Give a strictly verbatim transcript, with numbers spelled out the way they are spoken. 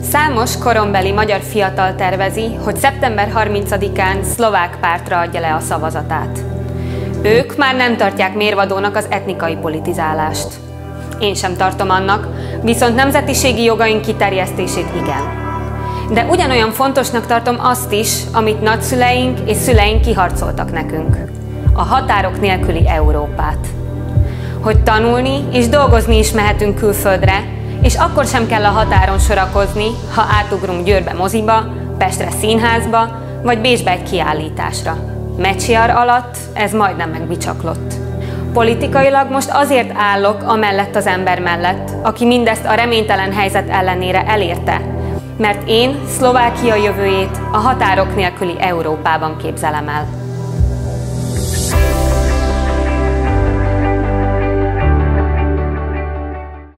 Számos korombeli magyar fiatal tervezi, hogy szeptember harmincadikán szlovák pártra adja le a szavazatát. Ők már nem tartják mérvadónak az etnikai politizálást. Én sem tartom annak, viszont nemzetiségi jogaink kiterjesztését igen. De ugyanolyan fontosnak tartom azt is, amit nagyszüleink és szüleink kiharcoltak nekünk. A határok nélküli Európát. Hogy tanulni és dolgozni is mehetünk külföldre, és akkor sem kell a határon sorakozni, ha átugrunk Győrbe moziba, Pestre színházba, vagy Bécsbe egy kiállításra. Meccsiar alatt ez majdnem megbicsaklott. Politikailag most azért állok amellett az ember mellett, aki mindezt a reménytelen helyzet ellenére elérte, mert én Szlovákia jövőjét a határok nélküli Európában képzelem el.